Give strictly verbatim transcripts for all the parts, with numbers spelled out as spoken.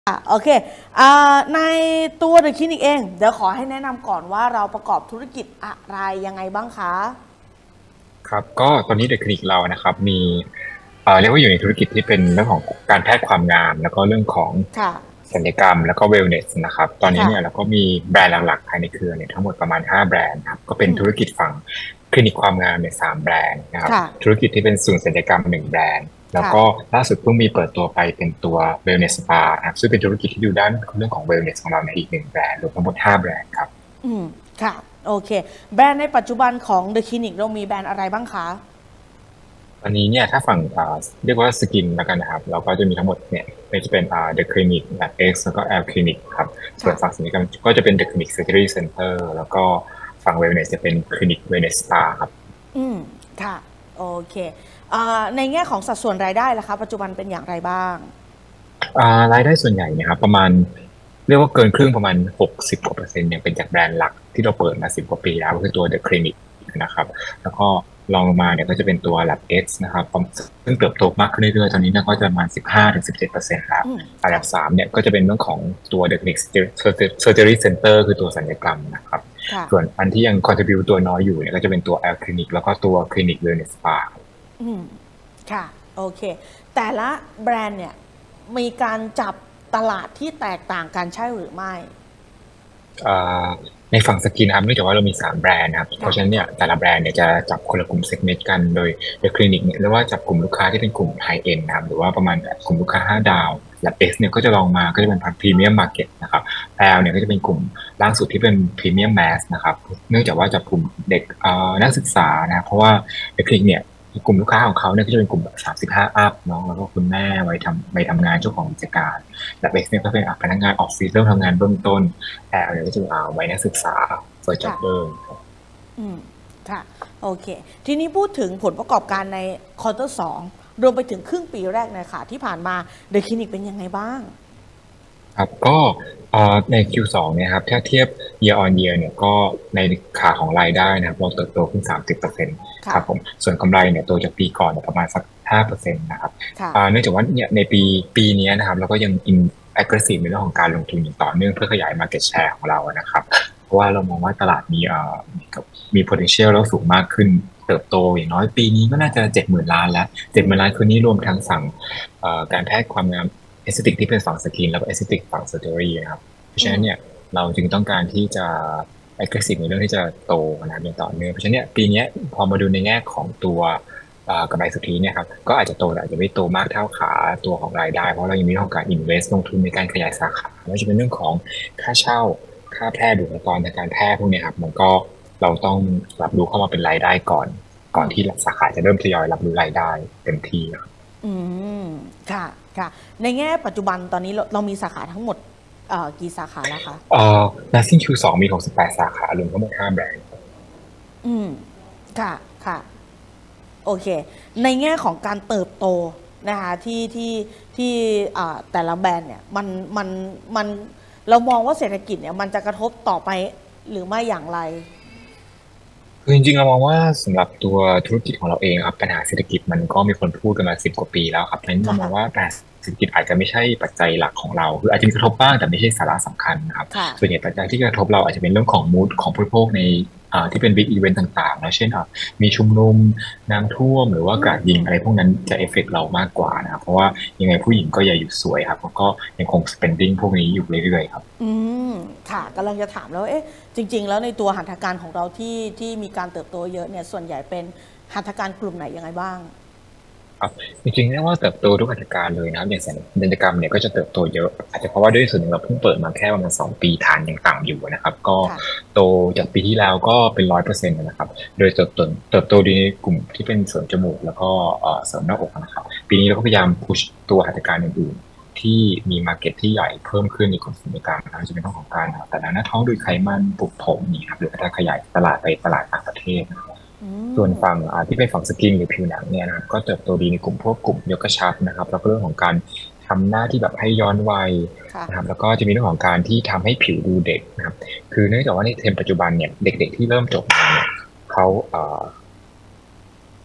อ่ะโอเคอ่าในตัวเดอะคลินิกเองเดี๋ยวขอให้แนะนำก่อนว่าเราประกอบธุรกิจอะไรยังไงบ้างคะครับก็ตอนนี้เดอะคลินิกเรานะครับมีเอ่อเรียกว่าอยู่ในธุรกิจที่เป็นเรื่องของการแพทย์ความงามแล้วก็เรื่องของค่ะศัลยกรรมแล้วก็เวลเนสนะครับตอนนี้ค่ะเนี่ยเราก็มีแบรนด์หลักๆภายในเครือเนี่ยทั้งหมดประมาณห้าแบรนด์ครับก็เป็นอืมธุรกิจฝั่งคลินิกความงามเนี่ยสามแบรนด์นะครับค่ะธุรกิจที่เป็นศูนย์ศัลยกรรมหนึ่งแบรนด์แล้วค่ะก็ล่าสุดเพิ่งมีเปิดตัวไปเป็นตัวเวลเนสสปาครับซึ่งเป็นธุรกิจที่ดูด้านเรื่องของเวลเนสของเราในอีกหนึ่งแบรนด์รวมทั้งหมดห้าแบรนด์ครับอืมค่ะโอเคแบรนด์ในปัจจุบันของเดอะคลินิกเรามีแบรนด์อะไรบ้างคะอันนี้เนี่ยถ้าฝั่งอ่าเรียกว่าสกินแล้วกันนะครับเราก็จะมีทั้งหมดเนี่ยไม่จะเป็นอ่า The Clinic แบบ X แล้วก็ L Clinic ครับส่วนค่ะฝั่งศัลยกรรมก็จะเป็น The Clinic Surgery Center แล้วก็ฝั่ง Wellness จะเป็น Clinic Wellness Spa ครับอืมค่ะโอเคอ่าในแง่ของสัดส่วนรายได้ล่ะคะปัจจุบันเป็นอย่างไรบ้างอ่ารายได้ส่วนใหญ่เนี่ยครับประมาณเรียกว่าเกินครึ่งประมาณหกสิบกว่าเปอร์เซ็นต์เนี่ยเป็นจากแบรนด์หลักที่เราเปิดมาสิบกว่าปีแล้วก็คือตัว The Clinic นะครับแล้วก็รองลงมาเนี่ยก็จะเป็นตัว Lab X นะครับซึ่งเติบโตมากขึ้นเรื่อยๆตอนนี้เนี่ยก็จะประมาณสิบห้าถึงสิบเจ็ดเปอร์เซ็นต์แล้วอืมอันดัค่ะบสามเนี่ยก็จะเป็นเรื่องของตัว The Clinic Surgery Center คือตัวศัลยกรรมนะครับค่ะส่วนอันที่ยัง contribute ตัวน้อยอยู่เนี่ยก็จะเป็นตัว L Clinic แล้วก็ตัว Clinic Wellness Spa อืมค่ะโอเคแต่ละแบรนด์เนี่ยมีการจับตลาดที่แตกต่างกันใช่หรือไม่อ่าในฝั่งสกินนะครับเนื่องจากว่าเรามีสามแบรนด์นะครับเพค่ะราะฉะนั้นเนี่ยแต่ละแบรนด์เนี่ยจะจับคนละกลุ่มเซกเมนต์กันโดยโดยคลินิกเนี่ยเรียกว่าจับกลุ่มลูกค้าที่เป็นกลุ่มไฮเอ็นนะครับหรือว่าประมาณแบบกลุ่มลูกค้าห้าดาวและ X เนี่ยก็จะลองมาก็จะเป็นพันพรีเมียมมาร์เก็ตนะครับ L เนี่ยก็จะเป็นกลุ่มล่างสุดที่เป็นพรีเมียมแมสนะครับเนื่องจากว่าจับกลุ่มเด็กเอ่อนักศึกษานะครับเพราะว่าในคลินิกเนี่ยกลุ่มลูกค้าของเขาเนี่ยก็จะเป็นกลุ่มแบบสามสิบห้าอัพเนาะแล้วก็คุณแม่วัยทำวัยทำงานเจ้าของกิจการและ X เนี่ยก็เป็นพนักงานออฟฟิศเริ่มทำงานเบื้องต้น แอลเนี่ยก็จะเป็นอ่าวัยนักศึกษา First ค่ะ Jobber อืมค่ะโอเคทีนี้พูดถึงผลประกอบการในควอเตอร์สองรวมไปถึงครึ่งปีแรกเนยค่ะที่ผ่านมาเดอะคลินิกเป็นยังไงบ้างครับก็เอ่อใน คิว ทู เนี่ยครับถ้าเทียบ year on year เนี่ยก็ในขาของรายได้นะครับเราเติบโตขึ้นสามสิบเปอร์เซ็นต์คค่ะรับผมส่วนกำไรเนี่ยโตจากปีก่อนเนี่ยประมาณสักห้าเปอร์เซ็นต์นะครับค่ะอ่าเนื่องจากว่าเนี่ยในปีปีนี้นะครับเราก็ยัง in aggressive ในเรื่องของการลงทุนอย่างต่อเนื่องเพื่อขยาย market share ของเรานะครับเพราะว่าเรามองว่าตลาดมีเอ่อมี potential แล้วสูงมากขึ้นเติบโตอย่างน้อยปีนี้ก็น่าจะเจ็ดหมื่นล้านแล้วเจ็ดหมื่นล้านคืนนี้รวมทั้งสั่งเอ่อการแพทย์ความงาม เอสเตติกที่เป็นฝั่งสกินแล้วก็เอสเตติกฝั่งเซอร์เจอรี่นะครับเพราะฉะอืมนั้นเนี่ยเราจึงต้องการที่จะ aggressive ในเรื่องที่จะโตนะครับอย่างต่อเนื่องเพราะฉะนั้นเนี่ยปีนี้พอมาดูในแง่ของตัวกำไรสุทธิเนี่ยครับก็อาจจะโตแต่อาจจะไม่โตมากเท่าขาตัวของรายได้เพราะเรายังมีเรื่องของการ invest ลงทุนในการขยายสาขาไม่ว่าจะเป็นเรื่องของค่าเช่าค่าแพทย์บุคลากรทางการแพทย์พวกนี้ครับมันก็เราต้องรับรู้เข้ามาเป็นรายได้ก่อนก่อนที่สาขาจะเริ่มทยอยรับรู้รายได้เต็มที่ครับอืมค่ะค่ะในแง่ปัจจุบันตอนนี้เราเรามีสาขาทั้งหมดเอ่อกี่สาขาแล้วคะเอ่อ Nursing คิว ทู มีหกสิบแปดสาขารวมทั้งหมดห้าแบรนด์อืมค่ะค่ะโอเคในแง่ของการเติบโตนะคะที่ที่ที่อ่าแต่ละแบรนด์เนี่ยมันมันมันเรามองว่าเศรษฐกิจเนี่ยมันจะกระทบต่อไปหรือไม่อย่างไรคือจริงๆเรามองว่าสำหรับตัวธุรกิจของเราเองครับปัญหาเศรษฐกิจมันก็มีคนพูดกันมาสิบกว่าปีแล้วครับดังนั้นเรามองว่าค่ะปัญหาเศรษฐกิจอาจจะไม่ใช่ปัจจัยหลักของเราคืออาจจะมีกระทบบ้างแต่ไม่ใช่สาระสำคัญนะครับค่ะส่วนใหญ่ปัจจัยที่กระทบเราอาจจะเป็นเรื่องของมูดของผู้บริโภคในอ่าที่เป็นบิ๊กอีเวนต์ต่างๆนะเช่นอ่ะมีชุมนุมน้ำท่วมหรือว่าอืกราดยิงมอะไรพวกนั้นจะเอฟเฟกต์เรามากกว่านะครับเพราะว่ายังไงผู้หญิงก็อย่าหยุดสวยครับแล้วก็ยังคง spending พวกนี้อยู่เรื่อยๆครับอืมค่ะกำลังจะถามแล้วเอ๊ะจริงๆแล้วในตัวหัตถการของเราที่ที่มีการเติบโตเยอะเนี่ยส่วนใหญ่เป็นหัตถการกลุ่มไหนยังไงบ้างครับจริงๆเรียกว่าเติบโตทุกกิจการเลยนะครับอย่างศัลยกรรมเนี่ยก็จะเติบโตเยอะอาจจะเพราะว่าด้วยส่วนหนึ่งเราเพิ่งเปิดมาแค่ประมาณสองปีฐานยังต่ำอยู่นะครับก็ค่ะโตจากปีที่แล้วก็เป็นร้อยเปอร์เซ็นต์นะครับโดยเติบโตเติบโตดีในกลุ่มที่เป็นเสริมจมูกแล้วก็เอ่อเสริมหน้าอกนะครับปีนี้เราก็พยายามพุชตัวหัตถการอื่นๆที่มีมาร์เก็ตที่ใหญ่เพิ่มขึ้นในกลุ่มศัลยกรรมนะครับจะเป็นเรื่องของการแต่ละหน้าท้องโดยไขมันปลูกผมนี่ครับหรือการขยายตลาดไปตลาดต่างประเทศนะครับอืส่วนมฝั่งอ่าที่เป็นฝั่งสกินหรือผิวหนังเนี่ยนะครับก็เติบโตดีในกลุ่มพวกกลุ่มยกกระชับนะครับแล้วก็เรื่องของการทำหน้าที่แบบให้ย้อนวัยค่ะนะครับแล้วก็จะมีเรื่องของการที่ทำให้ผิวดูเด็กนะครับคือเนื่องจากว่าในเทรนด์ปัจจุบันเนี่ยเด็กๆที่เริ่มจบมาเนี่ยเขาเอ่อ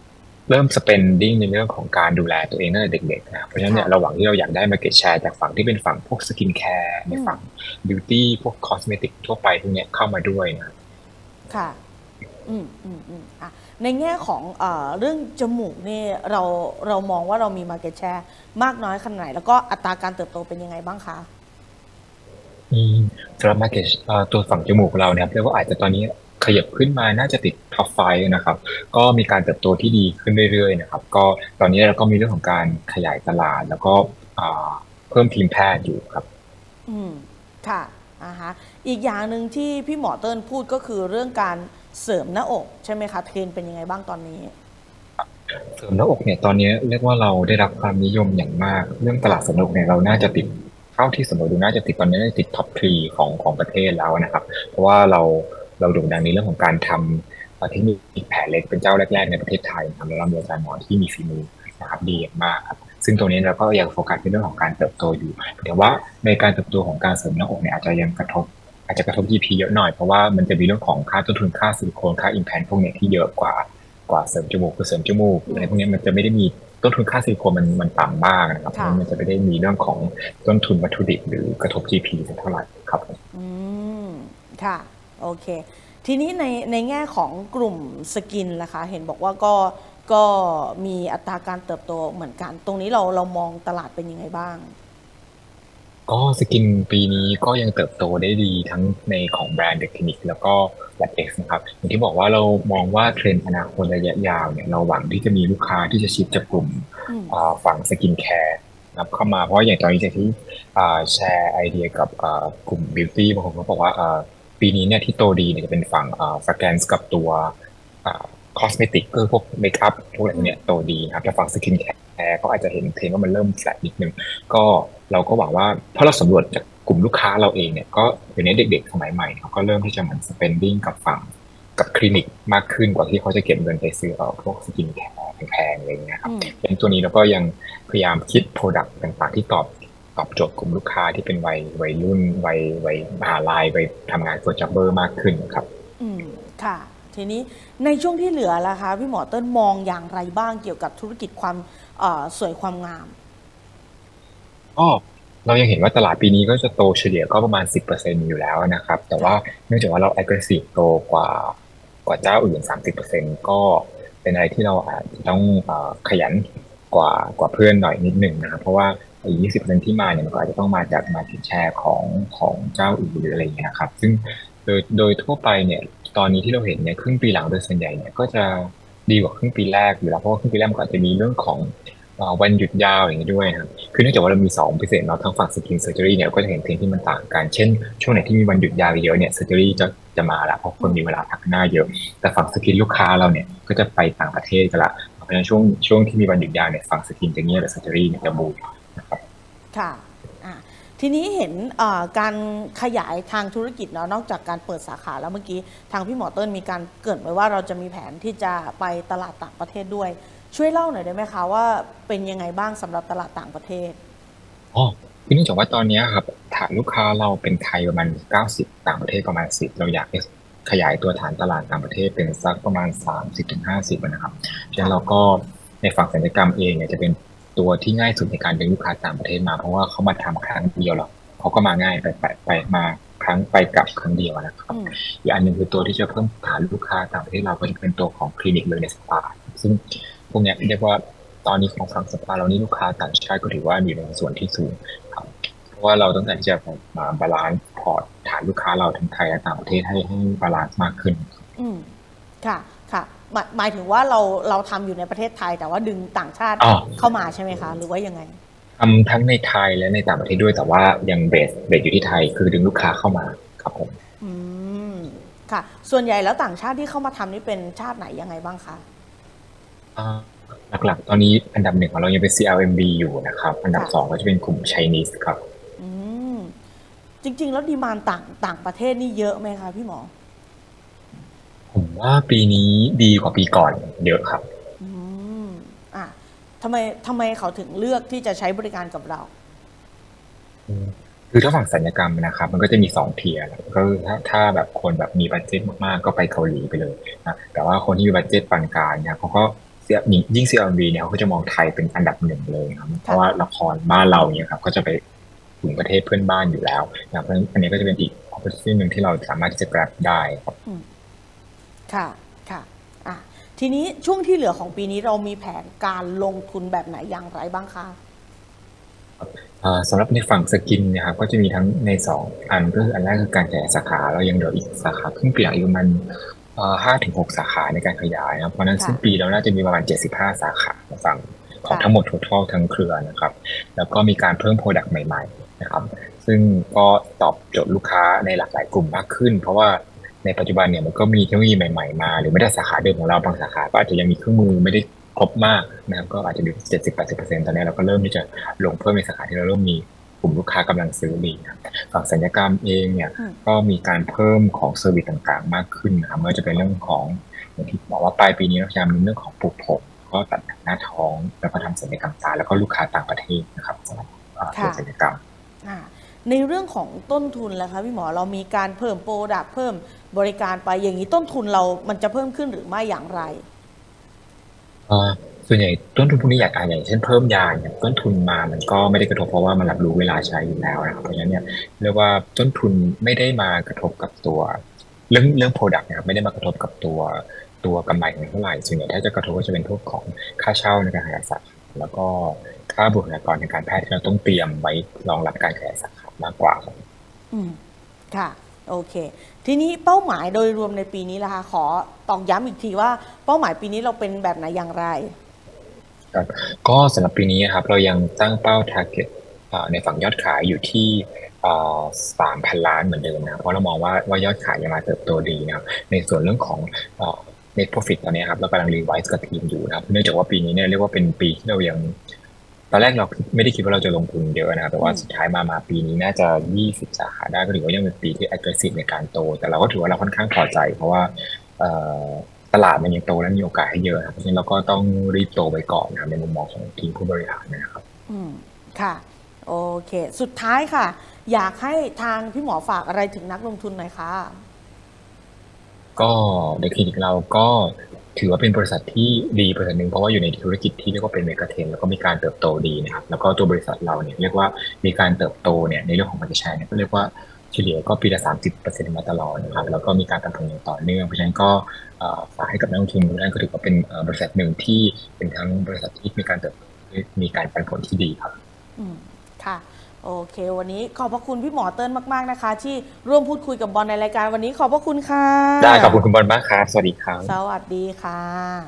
เริ่ม spending ในเรื่องของการดูแลตัวเองตั้งแต่เด็กๆนะเพราะฉะนั้นเนี่ยค่ะระหว่างที่เราอยากได้ market share จากฝั่งที่เป็นฝั่งพวก skin care ในอืมฝั่ง beauty พวก cosmetic ทั่วไปพวกเนี้ยเข้ามาด้วยนะค่ะอืมอืมอืมอ่ะในแง่ของเอ่อเรื่องจมูกนี่เราเรามองว่าเรามี market share มากน้อยขนาดไหนแล้วก็อัตราการเติบโตเป็นยังไงบ้างคะอืมสำหรับ market เอ่อตัวฝั่งจมูกเราเนี่ยครับเรียกว่าอาจจะตอนนี้ขยับขึ้นมาน่าจะติด top ไฟว์นะครับก็มีการเติบโตที่ดีขึ้นเรื่อยๆนะครับก็ตอนนี้เราก็มีเรื่องของการขยายตลาดแล้วก็อ่าเพิ่มทีมแพทย์อยู่ครับอืมค่ะอ่าฮะอีกอย่างหนึ่งที่พี่หมอเติ้ลพูดก็คือเรื่องการเสริมหน้าอกใช่ไหมคะเทรนด์เป็นยังไงบ้างตอนนี้เสริมหน้าอกเนี่ยตอนนี้เรียกว่าเราได้รับความนิยมอย่างมากเรื่องตลาดเสริมหน้าอกเนี่ยเราน่าจะติดเท่าที่สำรวจดูน่าจะติดตอนนี้น่าจะติดท็อปทรีของของประเทศแล้วนะครับเพราะว่าเราเราโด่งดังในเรื่องของการทำเอ่อเทคนิคแผลเล็กเป็นเจ้าแรกๆในประเทศไทยนะครับแล้วเรามีอาจารย์หมอที่มีฝีมือนะครับดีอย่างมากครับซึ่งตรงนี้เราก็ยังโฟกัสในเรื่องของการเติบโตอยู่แต่ว่าในการเติบโตของการเสริมหน้าอกเนี่ยอาจจะยังกระทบอาจจะกระทบ จี พี เยอะหน่อยเพราะว่ามันจะมีเรื่องของค่าต้นทุนค่าซิลิโคนค่าอิมแพลนพวกเนี้ยที่เยอะกว่า กว่าเสริมจมูกคือเสริมจมูกอืมอะไรพวกนี้มันจะไม่ได้มีต้นทุนค่าซิลิโคนมันมันต่ำมากนะครับเพราะค่ะฉะนั้นมันจะไม่ได้มีเรื่องของต้นทุนวัตถุดิบหรือกระทบ จี พี สักเท่าไหร่ครับอืมค่ะโอเคทีนี้ในในแง่ของกลุ่มสกินล่ะคะเห็นบอกว่าก็ก็มีอัตราการเติบโตเหมือนกันตรงนี้เราเรามองตลาดเป็นยังไงบ้างก็สกินปีนี้ก็ยังเติบโตได้ดีทั้งในของแบรนด์เดอะคลินิกแล้วก็แลบเอ็กซ์นะครับอย่างที่บอกว่าเรามองว่าเทรนด์อนาคตระยะยาวเนี่ยเราหวังที่จะมีลูกค้าที่จะชิปจากกลุ่มอืมอ่าฝั่งสกินแคร์นะครับเข้ามาเพราะอย่างตอนนี้จากที่อ่าแชร์ไอเดียกับอ่ากลุ่มบิวตี้บางคนก็บอกว่าอ่าปีนี้เนี่ยที่โตดีเนี่ยจะเป็นฝั่งอ่าสแกนกับตัวอ่าคอสเมติกก็คือพวกเมคอัพพวกอะไรพวกเนี้ยโตดีนะครับแต่ฝั่งสกินแคร์ก็อาจจะเห็นเทรนด์ว่ามันเริ่มแฟลตนิดนึง ก็เราก็หวังว่าเพราะเราสำรวจจากกลุ่มลูกค้าเราเองเนี่ยก็เดี๋ยวนี้เด็กๆสมัยใหม่เขาก็เริ่มที่จะเหมือน spending กับฝั่งกับคลินิกมากขึ้นกว่าที่เขาจะเก็บเงินไปซื้อเอาพวกสกินแคร์แพงๆอะไรอย่างเงี้ยครับอืมเป็นตัวนี้เราก็ยังพยายามคิด product ต่างๆที่ตอบตอบโจทย์กลุ่มลูกค้าที่เป็นวัยวัยรุ่นวัยวัยมหาลัยวัยทำงานเฟิร์สจ็อบเบอร์มากขึ้นครับอืมค่ะทีนี้ในช่วงที่เหลือล่ะคะพี่หมอเติ้ลมองอย่างไรบ้างเกี่ยวกับธุรกิจความเอ่อสวยความงามก็เรายังเห็นว่าตลาดปีนี้ก็จะโตเฉลี่ยก็ประมาณสิบเปอร์เซ็นต์อยู่แล้วนะครับแต่ว่าค่ะเนื่องจากว่าเรา aggressive โตกว่ากว่าเจ้าอื่นสามสิบเปอร์เซ็นต์ก็เป็นอะไรที่เราอาจจะต้องเอ่อขยันกว่ากว่าเพื่อนหน่อยนิดหนึ่งนะครับเพราะว่าอีกยี่สิบเปอร์เซ็นต์ที่มาเนี่ยมันก็อาจจะต้องมาจาก market share ของของเจ้าอื่นหรืออะไรอย่างเงี้ยนะครับซึ่งโดยโดยทั่วไปเนี่ยตอนนี้ที่เราเห็นเนี่ยครึ่งปีหลังโดยส่วนใหญ่เนี่ยก็จะดีกว่าครึ่งปีแรกอยู่แล้วเพราะว่าครึ่งปีแรกมันก็อาจจะมีเรื่องของ เอ่อวันหยุดยาวอย่างนี้ด้วยนะครับคือเนื่องจากว่าเรามีสองพิเศษเนาะทั้งฝั่งสกินเซอร์เจอรี่เนี่ยก็จะเห็นเทรนด์ที่มันต่างกัน เช่นช่วงไหนที่มีวันหยุดยาวเยอะเนี่ยเซอร์เจอรี่จะจะมาละเพราะคนมีเวลาพักหน้าเยอะ แต่ฝั่งสกินลูกค้าเราเนี่ยก็จะไปต่างประเทศกันละเพราะฉะนั้นช่วงช่วงที่มีวันหยุดยาวเนี่ยฝั่งสกินจะเงียบแต่เซอร์เจอรี่เนี่ยจะบูมนะครับค่ะอ่ะทีนี้เห็นเอ่อการขยายทางธุรกิจเนาะนอกจากการเปิดสาขาแล้วเมื่อกี้ทางพี่หมอเติ้ลมีการเกริ่นไว้ว่าเราจะมีแผนที่จะไปตลาดต่างประเทศด้วย ช่วยเล่าหน่อยได้ไหมคะว่าเป็นยังไงบ้างสำหรับตลาดต่างประเทศอ๋อคือเนื่องจากว่าตอนเนี้ยครับฐานลูกค้าเราเป็นไทยประมาณเก้าสิบต่างประเทศประมาณสิบเราอยากจะขยายตัวฐานตลาดต่างประเทศเป็นสักประมาณสามสิบถึงห้าสิบนะครับฉะนั้นค่ะเราก็ในฝั่งศัลยกรรมเองเนี่ยจะเป็นตัวที่ง่ายสุดในการดึงลูกค้าต่างประเทศมาเพราะว่าเขามาทำครั้งเดียวหรอกเขาก็มาง่ายไปไปไปมาครั้งไปกลับครั้งเดียวนะครับอืมอีกอันหนึ่งคือตัวที่จะเพิ่มฐานลูกค้าต่างประเทศเราก็จะเป็นตัวของคลินิกเลยในสปาซึ่งพวกเนี้ยเรียกว่าตอนนี้ของฝั่งสปาเรานี่ลูกค้าต่างชาติก็ถือว่าอยู่ในส่วนที่สูงครับเพราะว่าเราต้องการที่จะมาบาลานซ์พอร์ตฐานลูกค้าเราทั้งไทยและต่างประเทศให้ให้บาลานซ์มากขึ้นอืมค่ะค่ะหมายหมายถึงว่าเราเราทำอยู่ในประเทศไทยแต่ว่าดึงต่างชาติอ๋อเข้ามาใช่ไหมคะหรือว่ายังไงทำทั้งในไทยและในต่างประเทศด้วยแต่ว่ายังเบสเบสอยู่ที่ไทยคือดึงลูกค้าเข้ามาครับผมอืมค่ะส่วนใหญ่แล้วต่างชาติที่เข้ามาทำนี่เป็นชาติไหนยังไงบ้างคะอ่าหลักๆตอนนี้อันดับหนึ่งของเรายังเป็น ซี แอล เอ็ม บี อยู่นะครับอันดับค่ะสองก็จะเป็นกลุ่ม Chinese ครับอืมจริงๆแล้วดีมานต่างต่างประเทศนี่เยอะไหมคะพี่หมอผมว่าปีนี้ดีกว่าปีก่อนเยอะครับอืมอ่ะทำไมทำไมเขาถึงเลือกที่จะใช้บริการกับเราอืมคือถ้าฝั่งศัลยกรรมนะครับมันก็จะมีสองเทียร์ก็คือถ้าถ้าแบบคนแบบมีบัดเจ็ตมากๆก็ไปเกาหลีไปเลยนะแต่ว่าคนที่มีบัดเจ็ตปานกลางเนี่ยเขาก็ยิ่ง ซี แอล บี เนี่ยเขาก็จะมองไทยเป็นอันดับหนึ่งเลยครับเพราะว่าละครบ้านเราเนี่ยครับก็จะไปถึงประเทศเพื่อนบ้านอยู่แล้วนะเพราะฉะนั้นอันนี้ก็จะเป็นอีก opportunity หนึ่งที่เราสามารถที่จะ grab ได้ครับค่ะค่ะอ่ะทีนี้ช่วงที่เหลือของปีนี้เรามีแผนการลงทุนแบบไหนอย่างไรบ้างคะสำหรับในฝั่งสกินเนี่ยครับก็จะมีทั้งในสองอันก็คืออันแรกคือการขยายสาขาเรายังเหลืออีกสาขาครึ่งปีหลังอีกประมาณห้าถึงหกสาขาในการขยายนะเพราะนั้นสิ้นปีเราน่าจะมีประมาณเจ็ดสิบห้าสาขาในฝั่งของทั้งหมด total ทั้งเครือนะครับแล้วก็มีการเพิ่ม product ใหม่ๆนะครับซึ่งก็ตอบโจทย์ลูกค้าในหลากหลายกลุ่มมากขึ้นเพราะว่าในปัจจุบันเนี่ยมันก็มีเทคโนโลยีใหม่ๆมาหรือไม่ได้สาขาเดิมของเราบางสาขาก็อาจจะยังมีเครื่องมือไม่ได้ครบมากนะครับก็อาจจะอยู่ เจ็ดสิบถึงแปดสิบเปอร์เซ็นต์ ตอนนี้เราก็เริ่มที่จะลงเพิ่มในสาขาที่เราเริ่มมีกลุ่มลูกค้ากำลังซื้อดีครับฝั่งศัลยกรรมเองเนี่ยก็มีการเพิ่มของเซอร์วิสต่างๆมากขึ้นนะครับไม่ว่าจะเป็นเรื่องของอย่างที่บอกว่าปลายปีนี้เราจะมีเรื่องของปลูกผมก็ตัดหน้าท้องแล้วก็ทำศัลยกรรมตาแล้วก็ลูกค้าต่างประเทศนะครับสำหรับตัวศัลยกรรมในเรื่องของต้นทุนแล้วคะพี่หมอเรามีการเพิ่มโปรดักต์เพิ่มบริการไปอย่างนี้ต้นทุนเรามันจะเพิ่มขึ้นหรือไม่อย่างไรส่วนใหญ่ต้นทุนพวกนี้อยากอ่านอย่างเช่นเพิ่มยาเนี่ยต้นทุนมามันก็ไม่ได้กระทบเพราะว่ามันรับรู้เวลาใช้อยู่แล้วนะครับเพราะฉะนั้นเนี่ยเรียกว่าต้นทุนไม่ได้มากระทบกับตัวเรื่องเรื่อง product นะครับไม่ได้มากระทบกับตัวตัวกำไรเท่าไหร่ส่วนใหญ่ถ้าจะกระทบก็จะเป็นพวกของค่าเช่าในการขยายสาขาแล้วก็ค่าบุคลากรในการแพทย์ที่เราต้องเตรียมไว้รองรับการขยายสาขามากกว่าครับอืมค่ะโอเคทีนี้เป้าหมายโดยรวมในปีนี้ล่ะคะขอตอกย้ำอีกทีว่าเป้าหมายปีนี้เราเป็นแบบไหนอย่างไรก็สำหรับปีนี้ครับเรายังตั้งเป้า target ในฝั่งยอดขายอยู่ที่สามพันล้านเหมือนเดิมนะเพราะเรามองว่าว่ายอดขายยังมาเติบโตดีนะครับในส่วนเรื่องของ net profit ตอนนี้ครับเรากำลัง revise กับทีมอยู่นะครับเนื่องจากว่าปีนี้เนี่ยเรียกว่าเป็นปีที่เรายังตอนแรกเราไม่ได้คิดว่าเราจะลงทุนเยอะนะครับแต่ว่าสุดท้ายมามาปีนี้น่าจะยี่สิบสาขาได้ก็ถือว่ายังเป็นปีที่ aggressive ในการโตแต่เราก็ถือว่าเราค่อนข้างพอใจเพราะว่าตลาดมันยังโตและมีโอกาสให้เยอะครับเพราะฉะนั้นเราก็ต้องรีบโตไปก่อนนะครับในมุมมองของทีมผู้บริหารนะครับอืมค่ะโอเคสุดท้ายค่ะอยากให้ทางพี่หมอฝากอะไรถึงนักลงทุนหน่อยค่ะก็ในคลินิกเราก็ถือว่าเป็นบริษัทที่ดีบริษัทหนึ่งเพราะว่าอยู่ในธุรกิจที่เรียกว่าเป็นเมกะเทรนด์แล้วก็มีการเติบโตดีนะครับแล้วก็ตัวบริษัทเราเนี่ยเรียกว่ามีการเติบโตเนี่ยในเรื่องของ market share เนี่ยก็เรียกว่าเฉลี่ยก็ปีละ สามสิบเปอร์เซ็นต์ มาตลอดนะครับแล้วก็มีการปรับปรุงอย่างต่อเนื่องเพราะฉะนั้นก็ฝากให้กับนักลงทุนทุกท่านก็ถือว่าเป็นบริษัทหนึ่งที่เป็นทั้งบริษัทที่มีการเติบโตมีการปันผลที่ดีครับอืมค่ะโอเควันนี้ขอบพระคุณพี่หมอเติ้ลมากๆนะคะที่ร่วมพูดคุยกับบอลในรายการวันนี้ขอบพระคุณค่ะได้ขอบคุณคุณบอลมากครับสวัสดีครับสวัสดีค่ะ